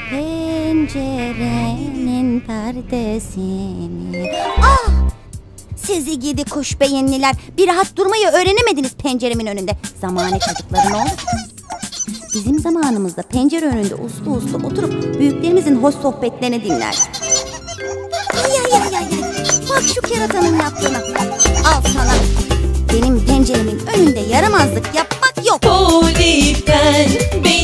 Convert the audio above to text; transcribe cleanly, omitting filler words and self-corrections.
pencerenin perdesini. Ah! Sizi gidi kuş beyinliler, bir rahat durmayı öğrenemediniz penceremin önünde. Zamane çocukları ne oldu? Bizim zamanımızda pencere önünde uslu uslu oturup büyüklerimizin hoş sohbetlerini dinlerdik. Ay. Bak şu keratanın yaptığına. Al sana. Benim penceremin önünde yaramazlık yapmak yok. Polipten